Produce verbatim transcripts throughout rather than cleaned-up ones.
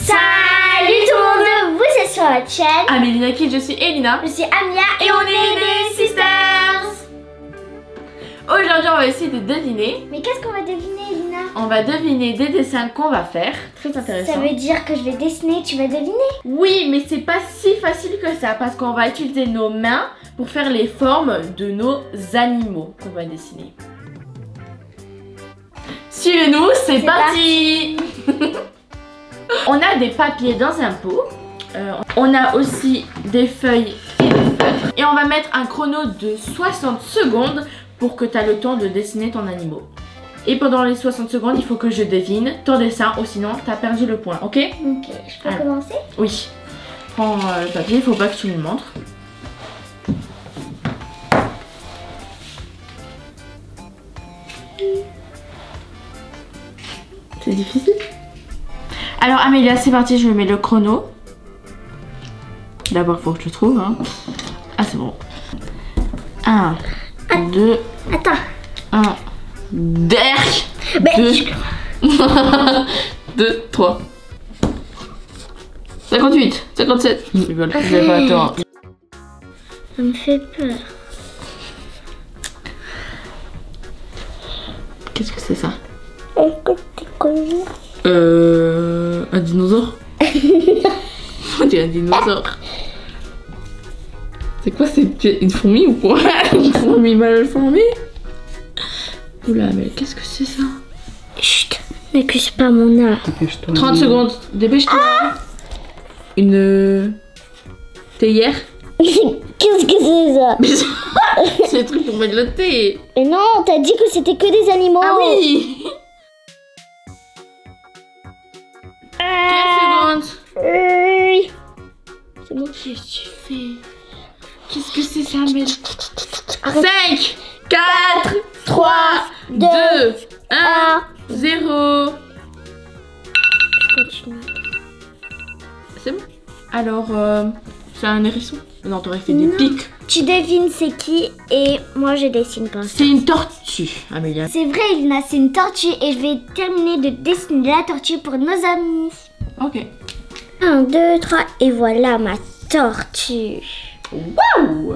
Salut tout le monde, vous êtes sur votre chaîne Amélina Kid, je suis Elina. Je suis Amia et, et on, on est des sisters. Aujourd'hui on va essayer de deviner. Mais qu'est-ce qu'on va deviner, Elina? On va deviner des dessins qu'on va faire. Très intéressant. Ça veut dire que je vais dessiner, tu vas deviner? Oui, mais c'est pas si facile que ça parce qu'on va utiliser nos mains pour faire les formes de nos animaux qu'on va dessiner. Suivez-nous, c'est parti, parti. On a des papiers dans un pot. Euh, on a aussi des feuilles et des feutres. Et on va mettre un chrono de soixante secondes pour que tu aies le temps de dessiner ton animal. Et pendant les soixante secondes, il faut que je devine ton dessin ou sinon tu as perdu le point, ok? Ok, je peux Alors. commencer? Oui. Prends euh, le papier, il faut pas que tu me montres. C'est difficile. Alors Amélia, c'est parti, je mets le chrono. D'abord, il faut que je trouve. Hein. Ah, c'est bon. un, deux. Attends. un, derk. deux. deux, trois. cinquante-huit, cinquante-sept. Je rigole, je vais pas attendre. Ça me fait peur. Qu'est-ce que c'est ça? Est-ce que tu connais? Euh... Un dinosaure. On dirait un dinosaure. C'est quoi, c'est une fourmi ou quoi? Une fourmi mal formée? Oula, mais qu'est-ce que c'est ça? Chut, n'accuse pas mon art. trente secondes, dépêche-toi. Ah, une... théière. Qu'est-ce que c'est ça? C'est le truc pour mettre le thé. Mais non, t'as dit que c'était que des animaux. Ah oui. quinze secondes. Oui. C'est bon. Qu'est-ce que tu fais? Qu'est-ce que c'est ça, Mel? cinq, quatre, trois, deux, un, zéro. Je continue. C'est bon? Alors, euh, c'est un hérisson? Non, t'aurais fait des non. pics. Tu devines c'est qui et moi je dessine pas. C'est une tortue, Amélia. C'est vrai, Elina, c'est une tortue et je vais terminer de dessiner la tortue pour nos amis. Ok. un, deux, trois et voilà ma tortue. Waouh!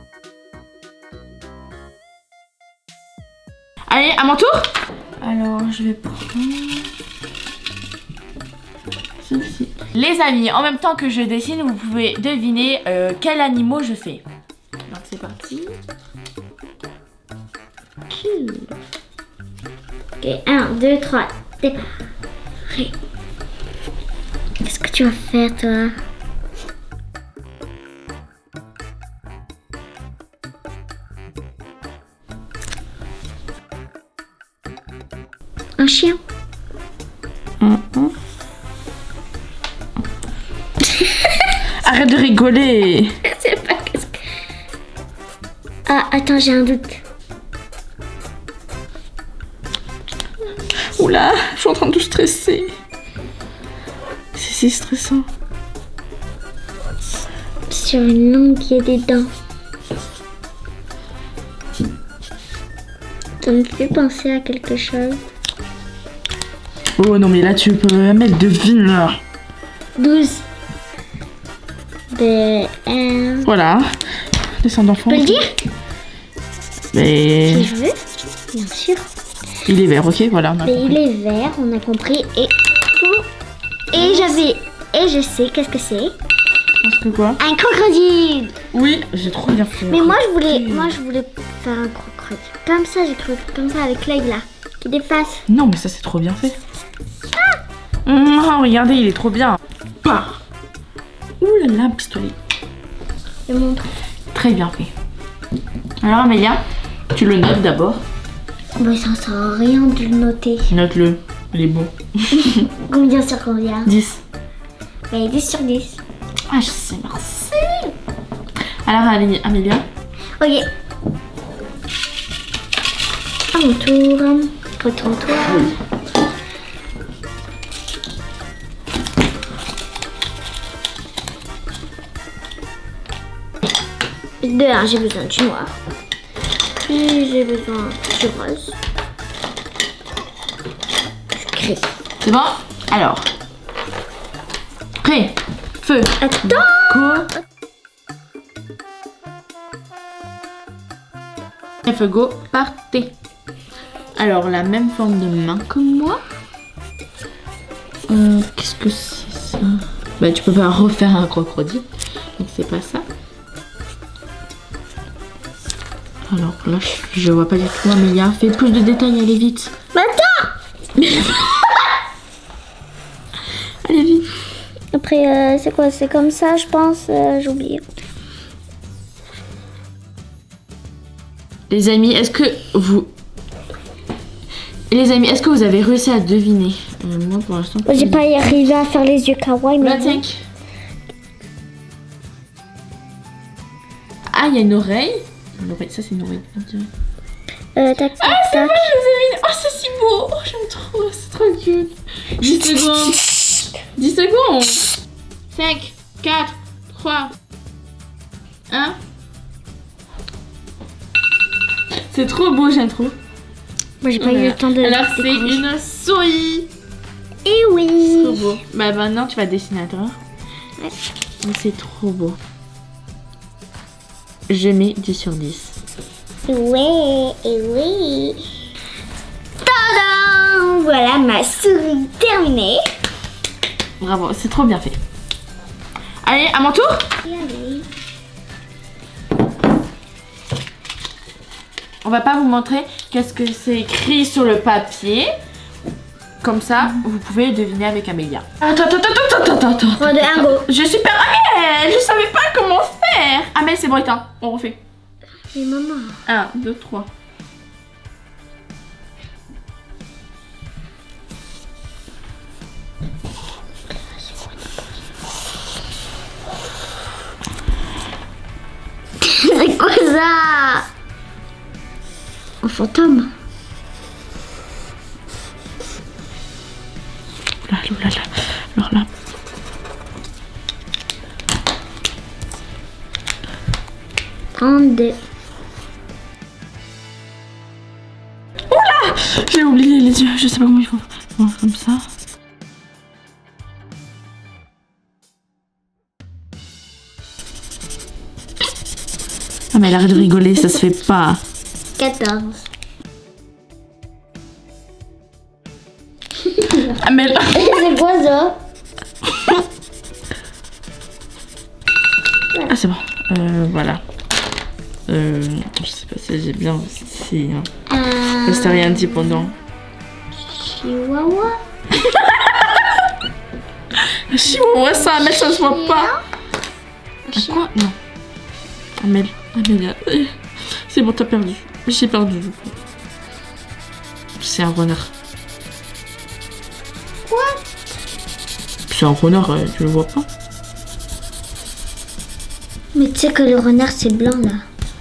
Allez, à mon tour. Alors, je vais prendre ceci. Les amis, en même temps que je dessine, vous pouvez deviner euh, quel animal je fais. Donc c'est parti. Ok, un, deux, trois, départ. Qu'est-ce que tu vas faire, toi? Un chien. Mm -hmm. Arrête de rigoler. Je sais pas qu'est-ce que... Ah, attends, j'ai un doute. Oula, je suis en train de stresser. C'est si stressant. Sur une langue, il y a des dents. Ça me fait penser à quelque chose. Oh non, mais là, tu peux mettre devine là. douze. De un. Voilà. Dessin d'enfant. Tu peux le dire? Mais... Si je veux, bien sûr. Il est vert, ok, voilà. On a Mais il est vert, on a compris. Et et j'avais et je sais qu'est-ce que c'est. Parce que quoi? Un crocodile. Oui, j'ai trop bien fait. Mais moi je voulais, moi je voulais faire un crocodile. Comme ça, j'ai cru comme ça avec l'œil là qui dépasse. Non, mais ça c'est trop bien fait. Ah mmh, regardez, il est trop bien. Bah. Ouh là là, pistolet. Je montre. Très bien fait. Alors Amélia, tu le notes d'abord. Bah ça sert à rien de le noter. Note-le, il est beau. Combien sur combien? dix. Mais dix sur dix. Ah je sais, merci. Alors Amélia. Ok. À mon tour. Retourne-toi. Oui. De un, j'ai besoin du noir. Puis j'ai besoin du rose. Du gris. C'est bon? Alors. Prêt. Feu. Attends. Go. Et feu, go. Partez. Alors, la même forme de main que moi. Euh, Qu'est-ce que c'est ça? Bah, tu peux pas refaire un crocodile. Donc, c'est pas ça. Alors là, je, je vois pas du tout. Amélia, fais plus de détails, allez vite. Mais attends. Allez vite. Après, euh, c'est quoi? C'est comme ça, je pense. Euh, J'ai oublié. Les amis, est-ce que vous... Les amis, est-ce que vous avez réussi à deviner? euh, Moi, pour l'instant... J'ai pas arrivé à faire les yeux kawaii, mais... vingt-cinq. Ah, il y a une oreille. Une oreille, ça c'est une oreille. Euh, tac, tac, ah, c'est tac. bon, je vous ai mis. Oh, c'est si beau. Oh, j'aime trop, c'est trop cute. dix secondes. dix secondes. cinq, quatre, trois, un. C'est trop beau, j'aime trop. Moi, j'ai pas eu le temps de... Alors, c'est une souris. Et oui. Trop beau. Bah, maintenant, tu vas dessiner à l'intérieur. Ouais. Mais c'est trop beau. Je mets dix sur dix. Ouais, et oui. Tadam! Voilà ma souris terminée. Bravo, c'est trop bien fait. Allez, à mon tour. Allez. On va pas vous montrer qu'est-ce que c'est écrit sur le papier. Comme ça, vous pouvez deviner avec Amélia. Attends, attends, attends, attends, attends, attends. trois, deux, un, go. Je suis per... Amel, je savais pas comment faire. Amel, c'est bon, éteins. On refait. Mais maman. un, deux, trois. C'est quoi ça? Un fantôme. Là, là, là, alors là. trente-deux. Oula! J'ai oublié les yeux, je sais pas comment il faut. Bon, comme ça. Ah mais elle arrête de rigoler, ça se fait pas. quatorze. Ah mais... C'est quoi ça? Ah c'est bon. Euh, voilà. Euh, je sais pas si j'ai bien... Si, hein. Un... Je t'ai rien dit pendant. Chihuahua. Chihuahua, ça, mais ça se voit pas. Un Quoi? Non. Amel, Amélia. C'est bon, t'as perdu. J'ai perdu du coup. C'est un renard. Quoi? C'est un renard, euh, tu le vois pas? Mais tu sais que le renard c'est blanc là.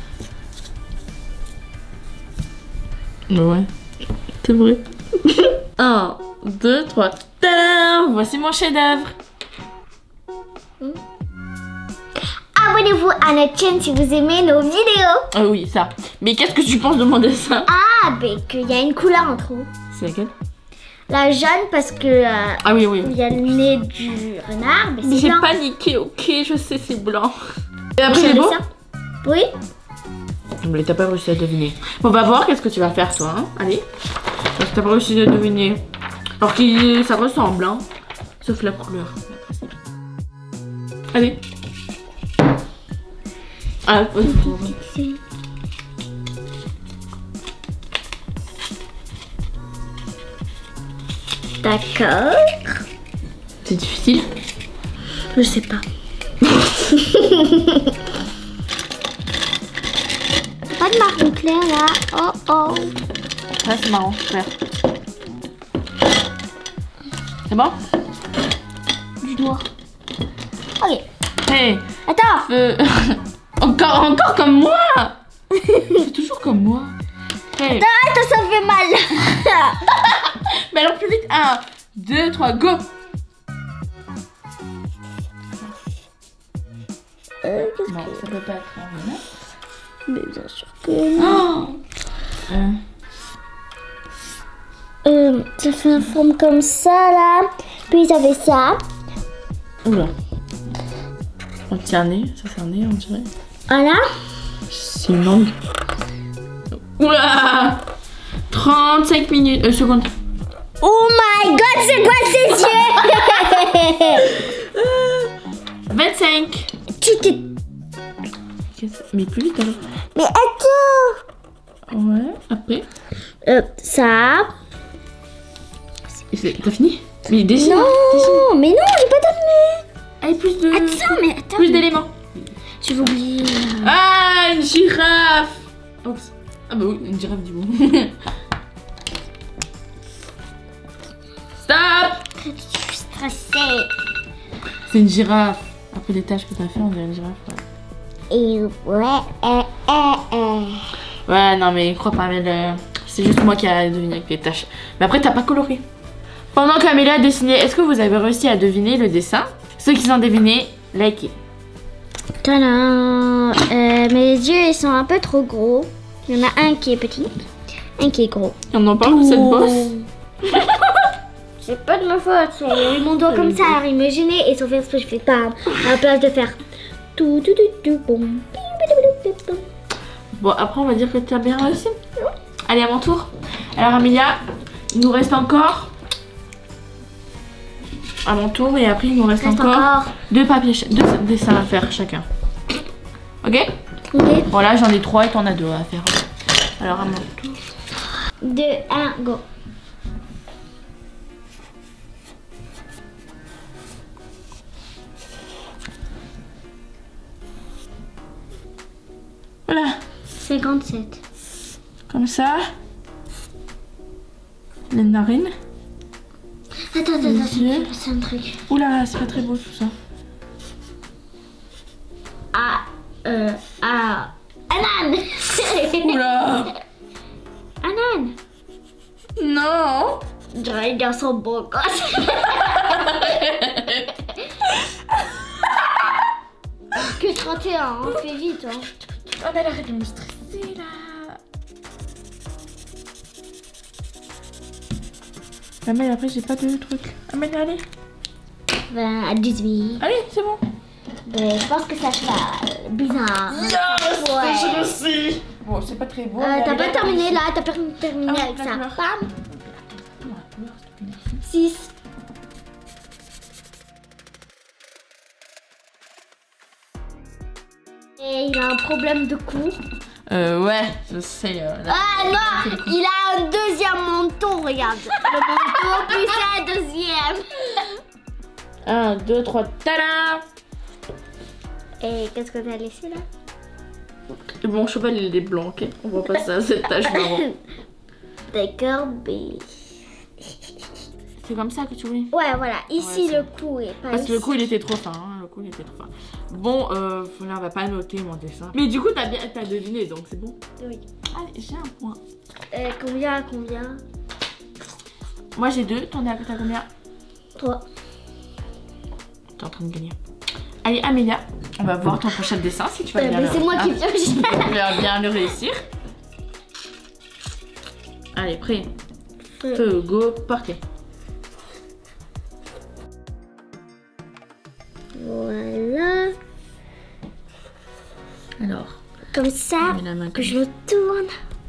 Ouais, c'est vrai. un, deux, trois. Tadam! Voici mon chef-d'œuvre. Abonnez-vous à notre chaîne si vous aimez nos vidéos. Ah oui, ça. Mais qu'est-ce que tu penses de mon dessin? Ah, ben qu'il y a une couleur en trop. C'est laquelle? La jaune parce que euh, Ah oui, oui. il y a le nez du renard, mais Mais c'est j'ai blanc. paniqué, ok, je sais, c'est blanc. Et Vous après, c'est savez beau? ça? Oui. Mais t'as pas réussi à deviner. Bon, on va voir qu'est-ce que tu vas faire, toi. Hein. Allez. Parce que t'as pas réussi à deviner. Alors que ça ressemble, hein. Sauf la couleur. Allez. Ah, D'accord. c'est difficile. Je sais pas. Pas de marron clair là. Oh oh. Ouais, c'est marrant, super. C'est bon? Du noir. Ok. Hey, Attends. euh, encore, encore comme moi. C'est toujours comme moi. Hey. Attends, ça fait mal. Mais alors plus vite. un, deux, trois, go. Euh, qu'est-ce Non, ça peut pas être un renard. Mais bien sûr que non. Oh euh. Euh, ça fait une forme comme ça là. Puis ça fait ça. Oula. On tient un nez, ça c'est un nez on dirait. Voilà. C'est une langue. Oula. trente-cinq minutes, euh, secondes. Oh my god, c'est quoi ces yeux? vingt-cinq. Tu t'es... Mais plus vite alors. Mais attends. Ouais, après. Euh, ça. T'as fini? Mais dessine. Non, dessine. mais non, j'ai pas terminé. Allez, plus de... Attends, mais attends. Plus d'éléments. Je vais oublier. Ah, une girafe. Oups. Ah bah oui, une girafe du coup. Stop. Je suis stressée. C'est une girafe. Après les tâches que t'as fait, on dirait une girafe. Ouais, Et ouais, euh, euh, euh. ouais non mais crois pas, mais le... c'est juste moi qui a deviné avec les tâches. Mais après, t'as pas coloré. Pendant qu'Amélia a dessiné, est-ce que vous avez réussi à deviner le dessin? Ceux qui ont deviné, likez. Tadam. Euh, mes yeux, ils sont un peu trop gros. Il y en a un qui est petit, un qui est gros. Et on en parle de cette bosse? C'est pas de ma faute, c'est mon doigt comme ça, alors il me gênait et sauf faire ce que je fais pas à la place de faire tout tout tout tout boum. Bon, après on va dire que tu as bien réussi. Allez, à mon tour. Alors Amélia, il nous reste encore à mon tour et après il nous reste, Reste encore, encore deux papiers, deux dessins à faire chacun. Ok? Ok. Bon là j'en ai trois et t'en as deux à faire. Alors à mon tour. deux, un, go. Voilà. cinquante-sept. Comme ça. Les narines. Attends, attends, Les attends, yeux. c'est un truc. Oula, c'est pas très beau tout ça. Ah, euh, ah, un âne. Oula. Un âne. Non. Je regarde son beau gosse. Que trente et un, on fait vite. Hein. Oh, mais arrête de me stresser là. Ah mais après j'ai pas de truc. Ah mais allez. Ben, à dix-huit. Allez, c'est bon. Ben, je pense que ça sera bizarre. Yes, Ouais. je le sais. Bon, c'est pas très beau. Euh, mais t'as allez, pas là, terminé ici. là, t'as pas terminé Ah oui, avec la ça. couleur. Bam. Attends, la couleur, s'il te plaît. six. Et il a un problème de cou. Euh, ouais, je sais. Euh, là. Ah non, il a un deuxième menton, regarde. Le menton plus un deuxième. Un, deux, trois, tada. Et qu'est-ce que t'as laissé là? Mon cheval il est blanc, ok? On voit pas ça, cette tache marron. D'accord, mais... C'est comme ça que tu voulais? Ouais, voilà. Ici, Ouais, le cou est pas Parce que le ici. coup il était trop fin, hein. Le coup il était trop fin. Bon, euh, là on va pas noter mon dessin. Mais du coup t'as bien t'as deviné donc c'est bon. Oui. Allez, j'ai un point. Euh, combien à combien? Moi j'ai deux, t'en as t'as combien? Trois. T'es en train de gagner. Allez Amélia, on va voir ton prochain dessin si tu vas Euh, bien mais le... c'est moi qui Ah, viens. tu vas bien le réussir. Allez, prêt. Feu, go, partez. Voilà. Alors, Comme ça, on met la main que comme je le tourne.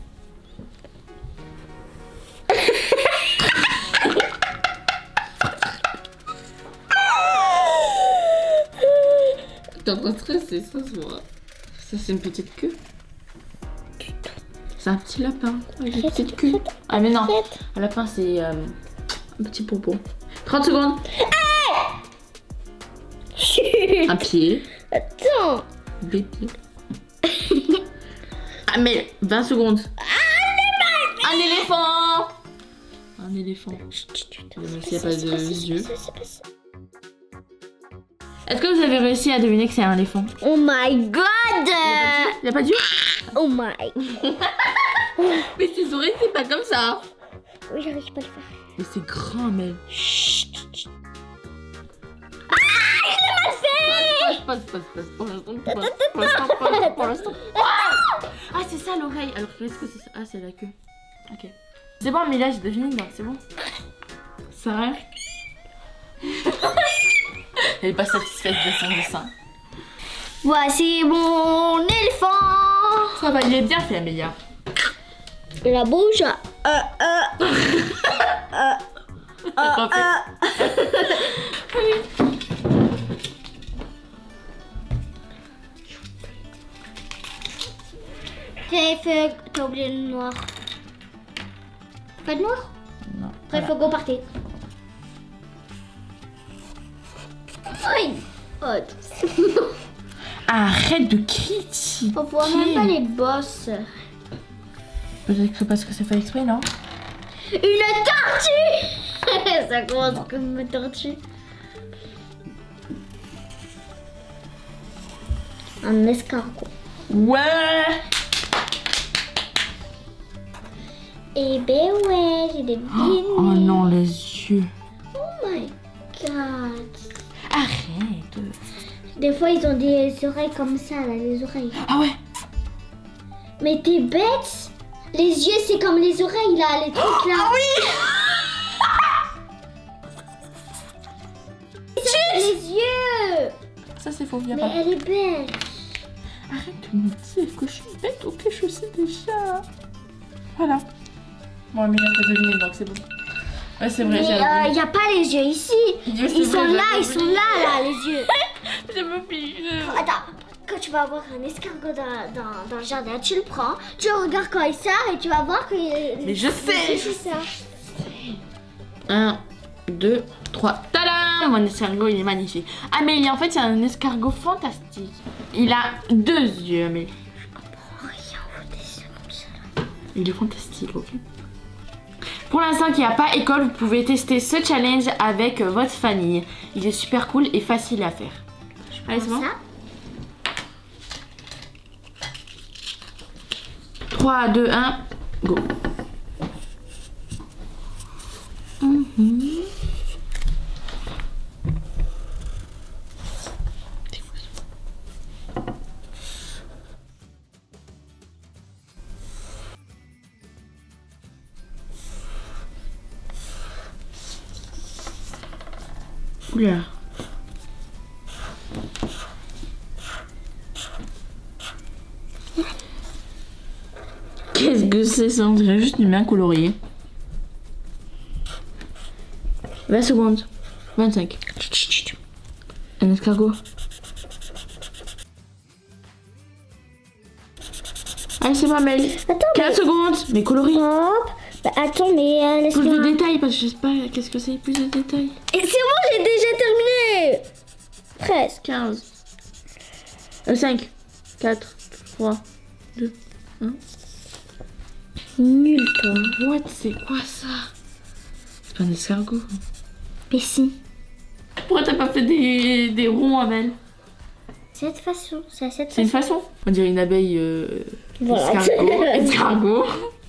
T'es en train de stresser, ça se voit. Ça, c'est une petite queue. C'est un petit lapin avec une petite queue. Ah, mais non, un lapin, c'est euh, un petit popo. trente secondes. Un pied. Attends. Des pieds. Ah, mais vingt secondes. Un éléphant. Un éléphant. Même s'il n'y a pas de yeux. Est-ce que vous avez réussi à deviner que c'est un éléphant? Oh my god. Il n'y a pas d'yeux? Oh my. Mais ses oreilles, c'est pas comme ça. Oui, j'arrive pas à le faire. Mais c'est grand, mais. Passe, passe, passe, passe. Pour l'instant, passe. Pour l'instant, passe. Pour l'instant. Ah, c'est ça l'oreille. Alors qu'est-ce que c'est ça? Ah, c'est la queue. Ok. C'est bon, mais là, j'ai deviné, donc c'est bon. Ça rêve. Elle est pas satisfaite de son dessin. Voici mon éléphant. Ça va, il est bien fait, Amélia. La bouche. Euh, euh. euh, euh, euh. T'as fait... T'as oublié le noir. Pas de noir? Non. Après, il faut go partir. Aïe. Oh, arrête de critiquer. on voit même pas les bosses. Peut-être que parce que c'est fait exprès, non? Une tortue. Ça commence comme une tortue. Un escargot. Ouais. Eh ben ouais, j'ai des bines. Oh non, les yeux. Oh my god. Arrête. Des fois, ils ont des oreilles comme ça, là, les oreilles. Ah ouais. Mais t'es bête. Les yeux, c'est comme les oreilles, là, les trucs là. Ah oui. Les yeux. Ça, c'est faux, viens Mais pas. elle est belle. Arrête de me dire que je suis bête, ok, je sais déjà. Voilà. Bon, Amélie a pas deviné, donc c'est bon. Ouais, c'est vrai, Mais j'ai il n'y a pas les yeux ici. Dieu, Ils c'est sont vrai, là, j'avais ils sont là, là, les yeux. J'avais oublié. Attends, quand tu vas avoir un escargot dans, dans, dans le jardin, tu le prends, tu regardes quand il sort et tu vas voir que... Mais je sais. C'est ça. Un, deux, trois. Tadam! Mon escargot, il est magnifique. Amélie, en fait, c'est un escargot fantastique. Il a deux yeux, Amélie. Je comprends rien au dessin comme ça. Il est fantastique, ok? Pour l'instant qu'il n'y a pas école, vous pouvez tester ce challenge avec votre famille. Il est super cool et facile à faire. Allez, c'est bon? trois, deux, un, go. Mm-hmm. Oula. Qu'est-ce que c'est ça? On dirait juste une main coloriée. vingt secondes. vingt-cinq. Un escargot. Allez, c'est pas Mel. Attends, quinze secondes. Mais colorié. Hop. Bah, attends, mais euh, Plus laisse-moi... de détails parce que je sais pas qu'est-ce que c'est. Plus de détails. Et c'est bon, j'ai déjà terminé. Presque. quinze. Euh, cinq. quatre. trois. deux. un. Nul, toi. What? C'est quoi ça? C'est pas un escargot. Mais si. Pourquoi t'as pas fait des, des ronds, Amel? Cette façon, c'est à cette C'est une façon. façon. On dirait une abeille euh, Voilà. escargot. escargot.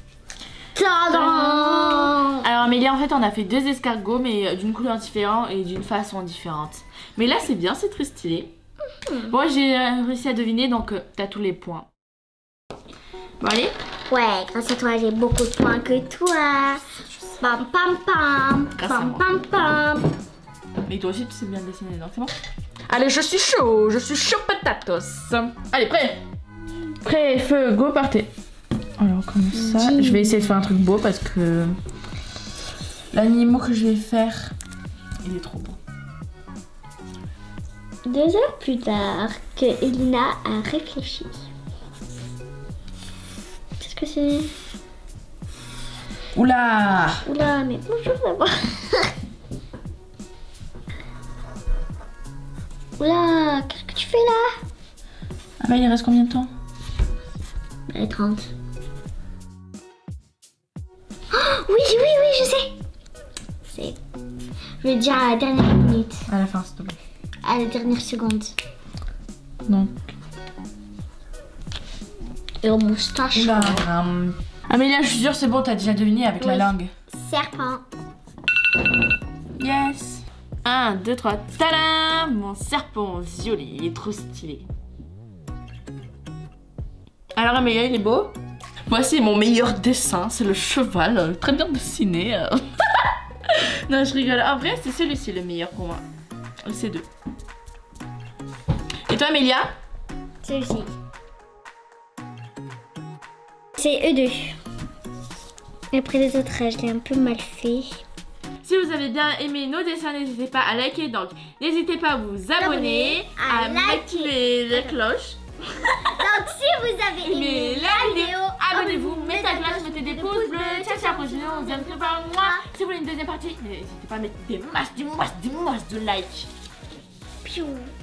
Tadam! Alors Amélie, en fait on a fait deux escargots mais d'une couleur différente et d'une façon différente. Mais là c'est bien, c'est très stylé. Mmh. Bon, j'ai euh, réussi à deviner donc euh, t'as tous les points. Bon allez. Ouais, grâce à toi j'ai beaucoup de points que toi. Pam pam pam. Grâce à Pam moi. pam pam. Mais toi aussi tu sais bien dessiner donc c'est bon. Allez, je suis chaud, je suis chaud patatos. Allez, prêt? Prêt, feu, go, partez. Alors comme ça, Dis. je vais essayer de faire un truc beau parce que l'animal que je vais faire, il est trop beau. Deux heures plus tard, que Elina a réfléchi. Qu'est-ce que c'est? Oula! Oula, mais bonjour d'abord. Oula, qu'est-ce que tu fais là? Ah bah il reste combien de temps? Allez, trente. Oh, oui, oui, oui, je sais. C'est... Je vais dire à la dernière minute. À la fin, s'il te plaît. À la dernière seconde. Donc. Et au moustache. Oula. Um... Amélia, je suis sûre c'est bon, t'as déjà deviné avec Oui. la langue. Serpent. Yes. un, deux, trois. Tadam! Mon serpent violet, il est trop stylé. Alors Amélia, il est beau? Voici mon meilleur dessin, c'est le cheval, euh, très bien dessiné. euh. Non, je rigole. En vrai, c'est celui-ci le meilleur pour moi. C'est deux. Et toi, Amélia? Celui-ci. C'est E deux. Et après les autres, je l'ai un peu mal fait. Si vous avez bien aimé nos dessins, n'hésitez pas à liker. Donc, n'hésitez pas à vous abonner, à, à activer la cloche. Donc, si vous avez aimé la vidéo, abonnez-vous, mettez la cloche, mettez des pouces bleus. Ciao, ciao, prochaine on se dit un par mois. Si vous voulez une deuxième partie, n'hésitez pas à mettre des masses, des masses, des masses de likes. Piou.